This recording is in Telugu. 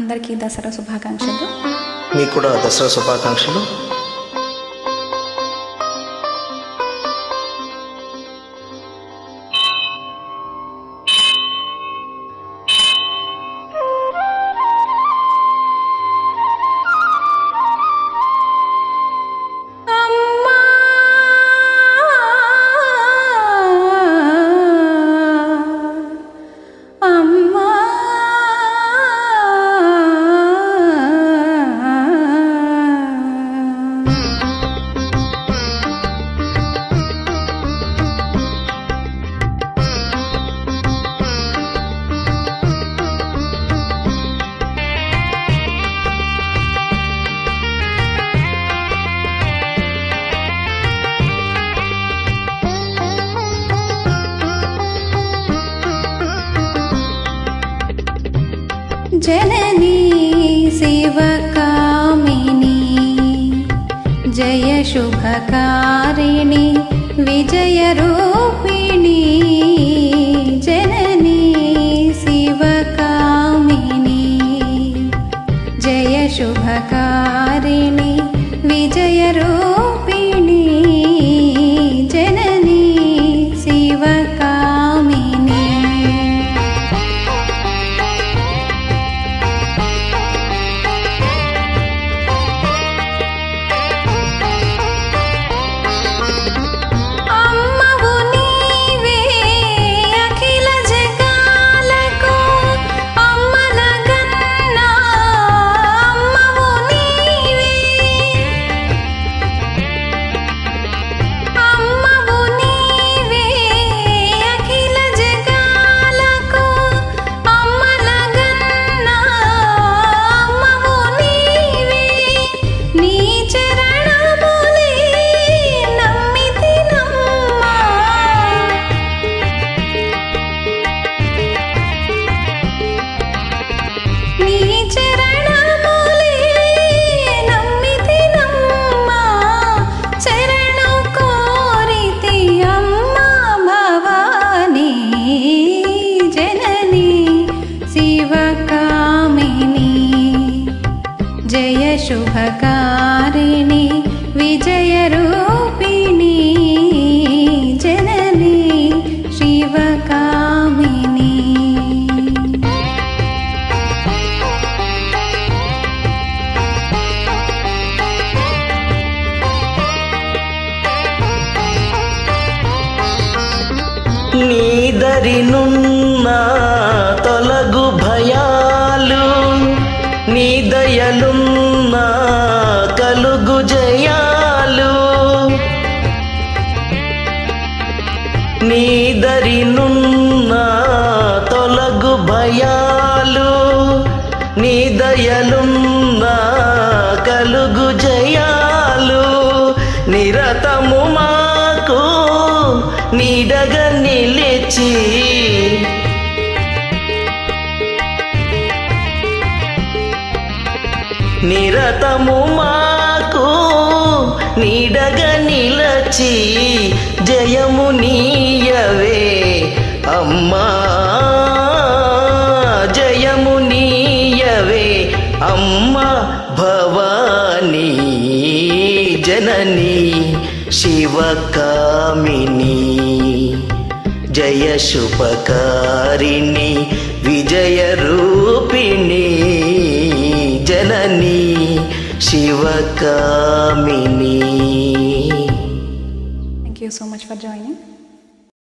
అందరికీ దసరా శుభాకాంక్షలు. మీకు కూడా దసరా శుభాకాంక్షలు. जननी शिवकामिनी जय शुभकारिणी विजयरूपिणी जननी शिवकामिनी जय शुभकारिणी विजयरूपिणी जननी शिवकामिनी जय शुभकारिणी विजयरूपिणी जननी शिवकामिनी. నీదరినున్న తొలగు భయాలు నీ దయలున్న కలుగు జయాలు నీదరినున్న తొలగు భయాలు నీ దయలున్న కలుగు జయాలు నిరతము మాకు నీడగా నిలిచి నిరతము మాకు నీడగా నిలచి జయము నీయవే అమ్మా జయము నీయవే అమ్మా భవానీ జననీ శివకామిని జయ శుభకారిణి విజయరూపిణి जननी Shivakamini. Thank you so much for joining.